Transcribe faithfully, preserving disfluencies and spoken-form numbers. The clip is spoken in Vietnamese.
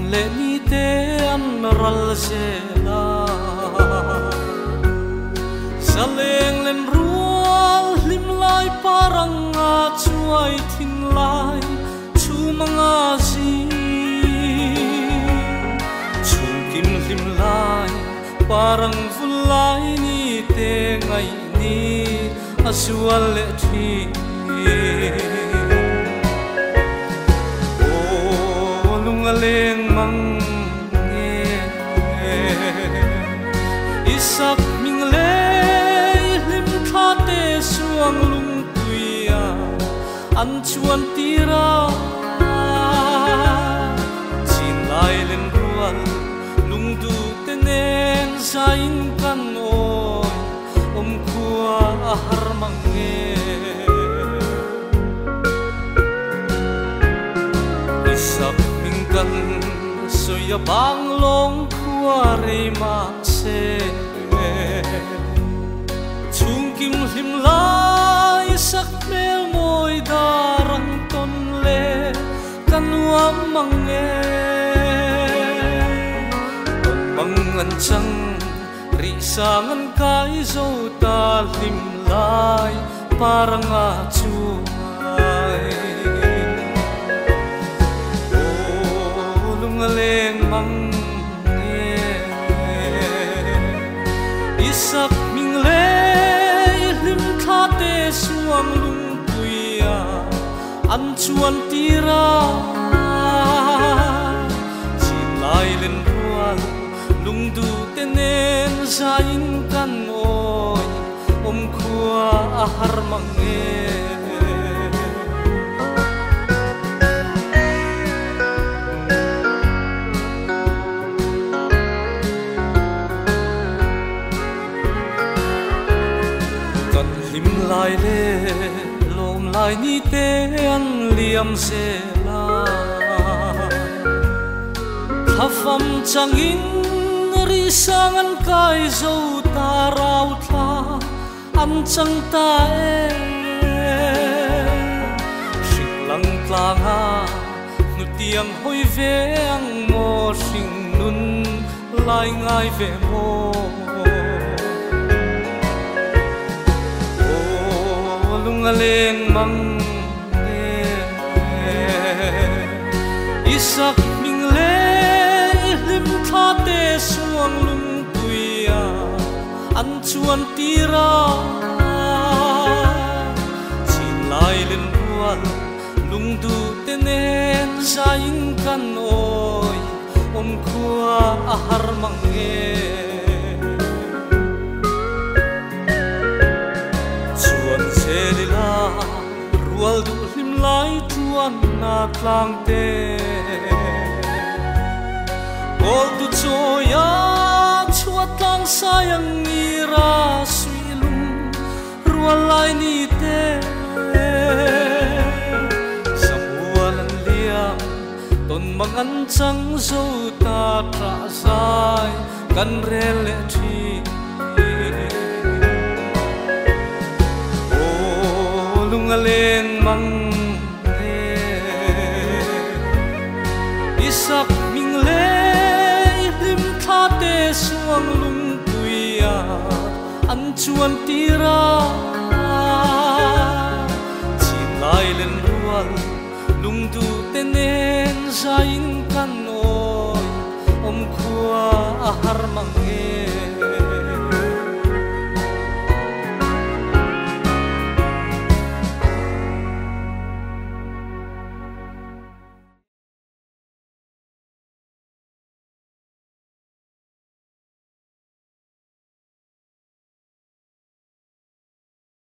le ni te an ral zela saleng len rual lim lai parang a chuai thin lai chu manga zi chung kim lim lai parang vul lai ni te ngai ni asual le thi o lungaleng mang nge isak ming le lim tha te suang lung tuya an chuan tira chin lai len rual lung du te nen zain kan oi om khua a har mang nge isak ming kan soya bang long khua re ma se chung kim him lai sak mel moi darang ton le kanwa mang nge ton mang an chang ri sang an kai zo ta lim lai parang a chu ai o lungaleng mang nge isak ming le lim tha te suang lung tuya an chuan tira chin lai len rual lung du te nen zain kan oi om khua a har mang nge kan lim lai le lom lai ni te an liam se la khafam changin ri sang an kai zo ta rau tha an chang ta e sing lang tlang ha nu tiang hoi ve ang mo sing nun lai ngai ve mo o lungaleng mang nge isak ming le lim tha te suang lung tuya an chuan tira chin lai len rual lung du te nen zain kan oi om khua a har mang nge chuan se la rual du lim lai chuan na tlang te ol tu choya chuat lang sayang ira suilum rual lai ni te samualan liam ton mang an chang zo ta tra sai kan rele thi o lungaleng mang nge isak ming le te suang lung tuya an chuan tira chin lai len rual lung du te nen zain kan oi om khua a har mang nge